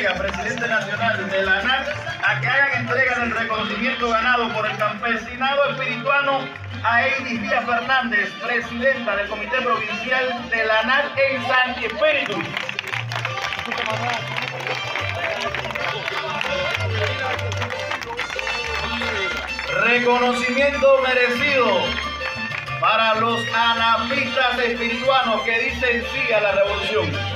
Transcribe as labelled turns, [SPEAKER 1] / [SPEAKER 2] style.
[SPEAKER 1] Ortega, presidente nacional de la ANAC, a que hagan entrega del reconocimiento ganado por el campesinado espirituano a Eidis Díaz Fernández, presidenta del Comité Provincial de la ANAC en San Espíritu. Reconocimiento merecido para los anapistas espirituanos que dicen sí a la revolución.